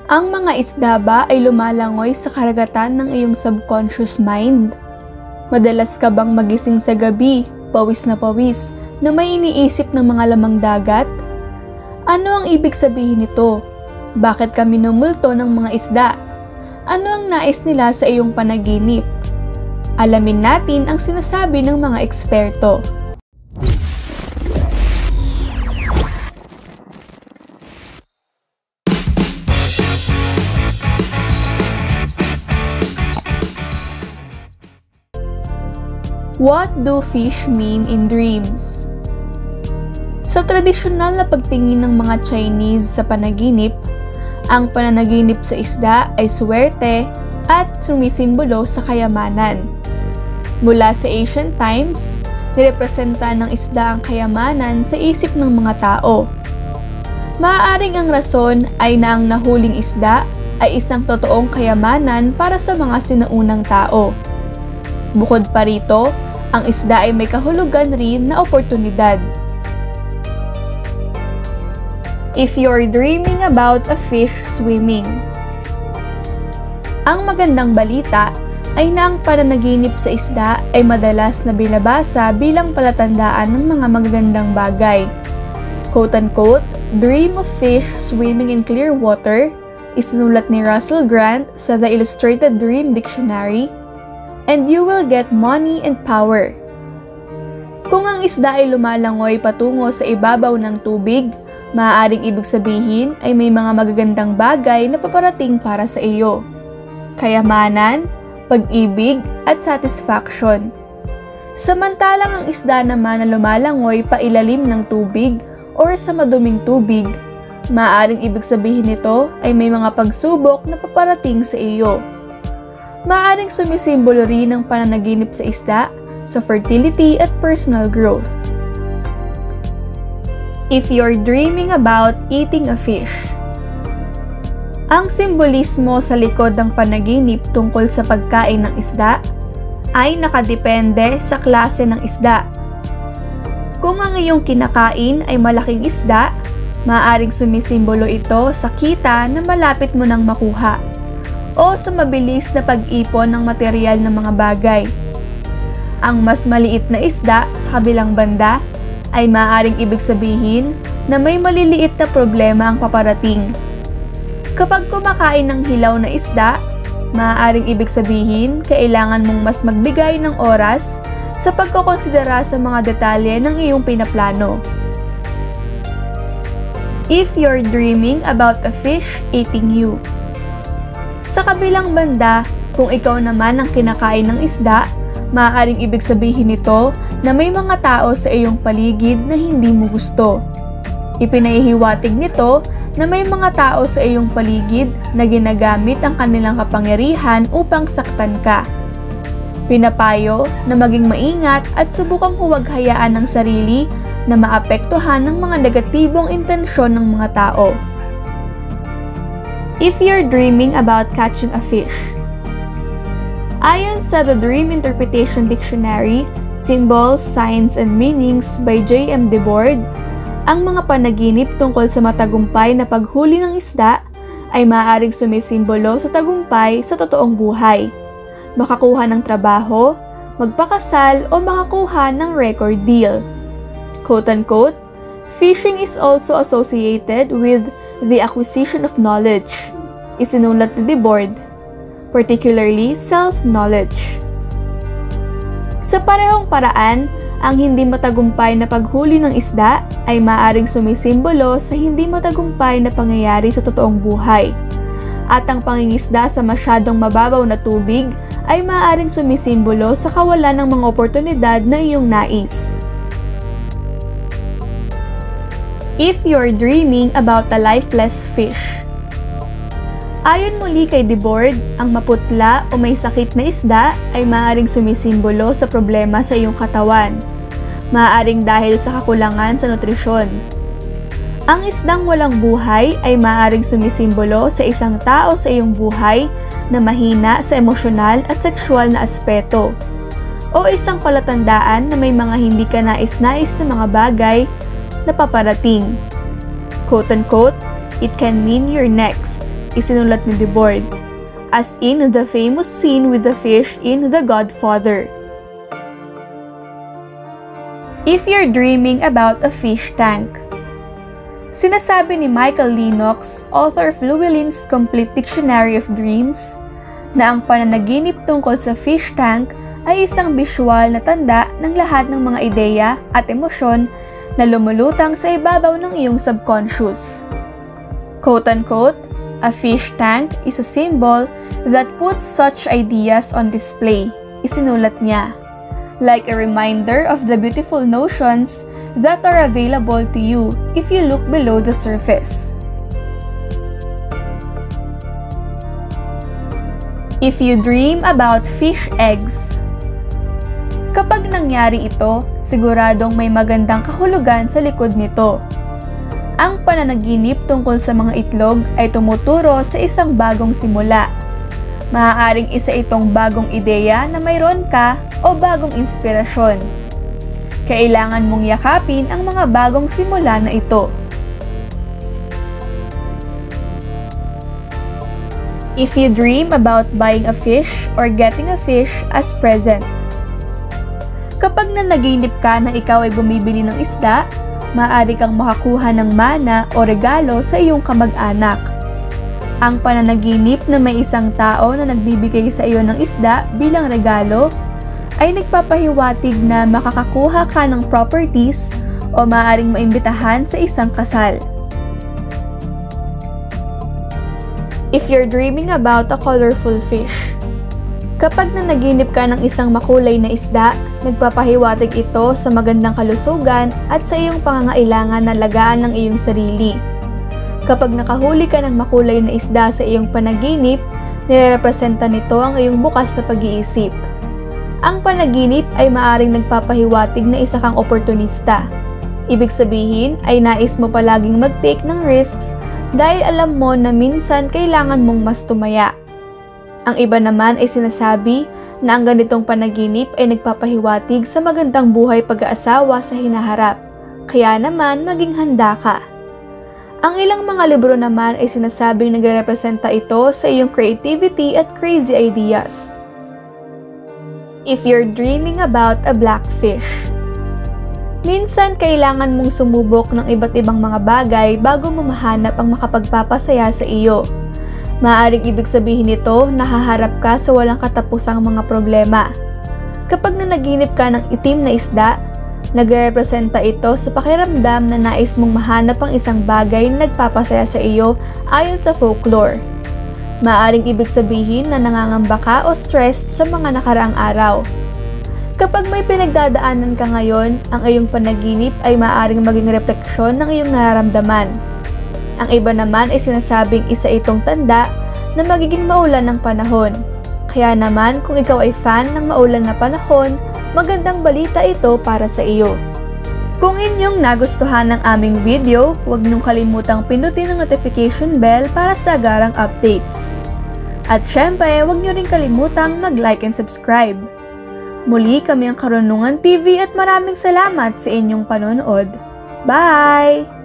Ang mga isda ba ay lumalangoy sa karagatan ng iyong subconscious mind? Madalas ka bang magising sa gabi, pawis na may iniisip ng mga lamang dagat? Ano ang ibig sabihin nito? Bakit ka minumulto ng mga isda? Ano ang nais nila sa iyong panaginip? Alamin natin ang sinasabi ng mga eksperto. What do fish mean in dreams? Sa tradisyonal na pagtingin ng mga Chinese sa panaginip, ang pananaginip sa isda ay swerte at sumisimbolo sa kayamanan. Mula sa ancient times, nirepresenta ng isda ang kayamanan sa isip ng mga tao. Maaaring ang rason ay na ang nahuling isda ay isang totoong kayamanan para sa mga sinaunang tao. Bukod pa rito, ang isda ay may kahulugan rin na oportunidad. If you're dreaming about a fish swimming. Ang magandang balita ay na ang pananaginip sa isda ay madalas na binabasa bilang palatandaan ng mga magagandang bagay. Quote-unquote, "Dream of fish swimming in clear water" isinulat ni Russell Grant sa The Illustrated Dream Dictionary, and you will get money and power. Kung ang isda ay lumalangoy patungo sa ibabaw ng tubig, maaaring ibig sabihin ay may mga magagandang bagay na paparating para sa iyo. Kayamanan, pag-ibig, at satisfaction. Samantalang ang isda naman na lumalangoy pailalim ng tubig or sa maduming tubig, maaaring ibig sabihin nito ay may mga pagsubok na paparating sa iyo. Maaaring sumisimbolo rin ng pananaginip sa isda sa fertility at personal growth. If you're dreaming about eating a fish. Ang simbolismo sa likod ng panaginip tungkol sa pagkain ng isda ay nakadepende sa klase ng isda. Kung ang iyong kinakain ay malaking isda, maaaring sumisimbolo ito sa kita na malapit mo nang makuha o sa mabilis na pag-ipon ng material ng mga bagay. Ang mas maliit na isda sa kabilang banda ay maaaring ibig sabihin na may maliliit na problema ang paparating. Kapag kumakain ng hilaw na isda, maaaring ibig sabihin kailangan mong mas magbigay ng oras sa pagkokonsidera sa mga detalye ng iyong pinaplano. If you're dreaming about a fish eating you. Sa kabilang banda, kung ikaw naman ang kinakain ng isda, maaaring ibig sabihin nito na may mga tao sa iyong paligid na hindi mo gusto. Ipinahihiwatig nito na may mga tao sa iyong paligid na ginagamit ang kanilang kapangyarihan upang saktan ka. Pinapayo na maging maingat at subukang huwag hayaan ng sarili na maapektuhan ng mga negatibong intensyon ng mga tao. If you're dreaming about catching a fish. Ayon sa The Dream Interpretation Dictionary, Symbols, Signs, and Meanings by J.M. Debord, ang mga panaginip tungkol sa matagumpay na paghuli ng isda ay maaaring sumisimbolo sa tagumpay sa totoong buhay, makakuha ng trabaho, magpakasal o makakuha ng record deal. Quote-unquote, "Fishing is also associated with the acquisition of knowledge," isinulat ni Debord, particularly self-knowledge. Sa parehong paraan, ang hindi matagumpay na paghuli ng isda ay maaaring sumisimbolo sa hindi matagumpay na pangyayari sa totoong buhay. At ang pangingisda sa masyadong mababaw na tubig ay maaaring sumisimbolo sa kawalan ng mga oportunidad na iyong nais. If you're dreaming about a lifeless fish. Ayon muli kay Debord, ang maputla o may sakit na isda ay maaaring sumisimbolo sa problema sa iyong katawan. Maaaring dahil sa kakulangan sa nutrisyon. Ang isdang walang buhay ay maaaring sumisimbolo sa isang tao sa iyong buhay na mahina sa emosyonal at sexual na aspeto, o isang palatandaan na may mga hindi ka nais-nais na mga bagay na paparating. Quote-unquote, "It can mean you're next," isinulat ni Debord, as in the famous scene with the fish in The Godfather. If you're dreaming about a fish tank. Sinasabi ni Michael Lennox, author of Llewellyn's Complete Dictionary of Dreams, na ang pananaginip tungkol sa fish tank ay isang visual na tanda ng lahat ng mga ideya at emosyon na lumulutang sa ibabaw ng iyong subconscious. Quote-unquote, a fish tank is a symbol that puts such ideas on display, isinulat niya, like a reminder of the beautiful notions that are available to you if you look below the surface. If you dream about fish eggs. Kapag nangyari ito, siguradong may magandang kahulugan sa likod nito. Ang pananaginip tungkol sa mga itlog ay tumuturo sa isang bagong simula. Maaaring isa itong bagong ideya na mayroon ka o bagong inspirasyon. Kailangan mong yakapin ang mga bagong simula na ito. If you dream about buying a fish or getting a fish as present. Kapag nanaginip ka na ikaw ay bumibili ng isda, maaari kang makakuha ng mana o regalo sa iyong kamag-anak. Ang pananaginip na may isang tao na nagbibigay sa iyo ng isda bilang regalo ay nagpapahiwatig na makakakuha ka ng properties o maaaring maimbitahan sa isang kasal. If you're dreaming about a colorful fish. Kapag nanaginip ka ng isang makulay na isda, nagpapahiwatig ito sa magandang kalusugan at sa iyong pangangailangan na lagaan ng iyong sarili. Kapag nakahuli ka ng makulay na isda sa iyong panaginip, nirepresenta nito ang iyong bukas na pag-iisip. Ang panaginip ay maaring nagpapahiwatig na isa kang oportunista. Ibig sabihin ay nais mo palaging mag-take ng risks dahil alam mo na minsan kailangan mong mas tumaya. Ang iba naman ay sinasabi na ang ganitong panaginip ay nagpapahiwatig sa magandang buhay pag-aasawa sa hinaharap, kaya naman maging handa ka. Ang ilang mga libro naman ay sinasabing nagrepresenta ito sa iyong creativity at crazy ideas. If you're dreaming about a blackfish. Minsan, kailangan mong sumubok ng iba't ibang mga bagay bago mo mahanap ang makapagpapasaya sa iyo. Maaaring ibig sabihin nito na haharap ka sa walang katapusang mga problema. Kapag nanaginip ka ng itim na isda, nagrepresenta ito sa pakiramdam na nais mong mahanap ang isang bagay na nagpapasaya sa iyo ayon sa folklore. Maaaring ibig sabihin na nangangamba ka o stressed sa mga nakaraang araw. Kapag may pinagdadaanan ka ngayon, ang iyong panaginip ay maaaring maging refleksyon ng iyong nararamdaman. Ang iba naman ay sinasabing isa itong tanda na magiging maulan ng panahon. Kaya naman kung ikaw ay fan ng maulan na panahon, magandang balita ito para sa iyo. Kung inyong nagustuhan ng aming video, huwag niyong kalimutang pindutin ang notification bell para sa agarang updates. At syempre, huwag niyo rin kalimutang mag-like and subscribe. Muli kami ang Karunungan TV at maraming salamat sa inyong panonood. Bye!